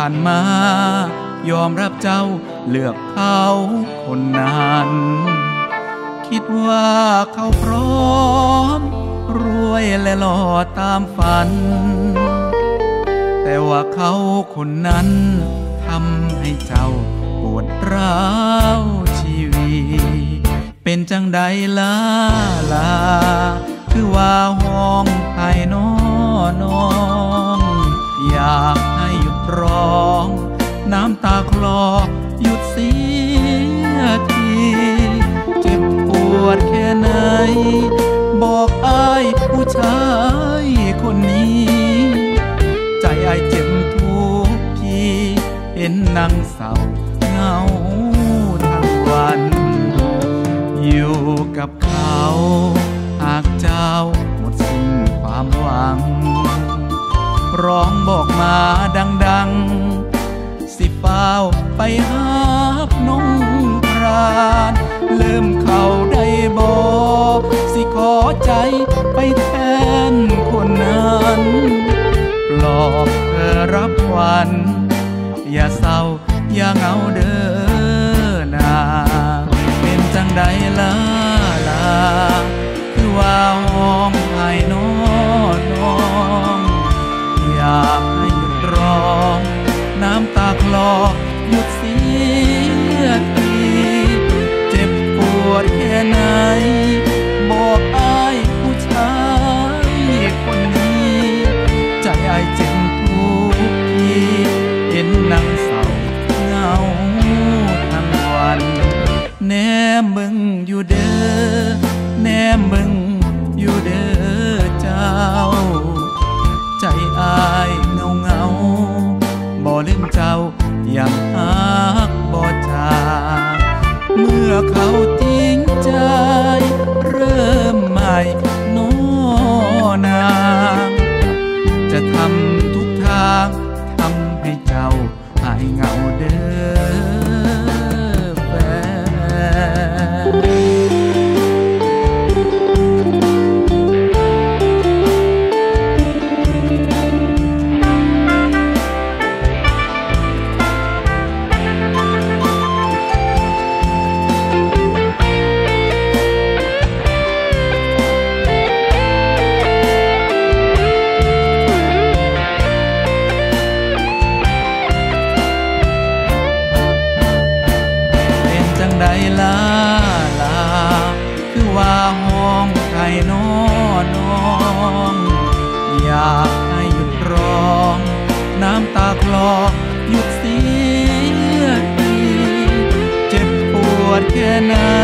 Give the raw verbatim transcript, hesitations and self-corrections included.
านมายอมรับเจ้าเลือกเขาคนนั้นคิดว่าเขาพร้อมรวยและหล่อตามฝันแต่ว่าเขาคนนั้นทำให้เจ้าปวดร้าวชีวิตเป็นจังใดล่ะล่ะคือว่าห้องไห้น้อน้องอยากให้หยุดร้องน้ำตาคลอหยุดเสียทีเจ็บปวดแค่ไหนบอกอ้ายผู้ชายคนนี้ใจอ้ายเจ็บทุกทีเห็นนางเศร้าเหงาทั้งวันอยู่กับเขาหากเจ้าหมดสิ้นความหวังร้องบอกมาดังๆสิฟ้าวไปหาน้องพรานเริ่มเข้าได้บอกสิขอใจไปแทนคนนั้นปลอบเธอรับขวัญอย่าเศร้าอย่าเหงาเด้อนาเป็นจังใดล่ะล่ะคือว่าห้องไห้น้อน้องอยากให้หยุดร้องน้ำตาคลอหยุดเสียทีเจ็บปวดแค่ไหนบอกอ้ายผู้ชายคนนี้ใจอ้ายเจ็บทุกทีเห็นนางเศร้าเหงาทั้งวันแนมมึงอยู่เด้อแนมมึงอยู่เด้อเจ้าใจอ้ายเงาเงาบ่ลืมเจ้ายังหักบ่จางเมื่อเขาจริงใจเริ่มใหม่น้อนางจะทำทุกทางทำให้เจ้าหายเหงาเด้อแฟนได้ล่ะล่ะคือว่าห้องไห้น้อน้องอยากให้หยุดร้องน้ำตาคลอหยุดเสียทีเจ็บปวดแค่ไหน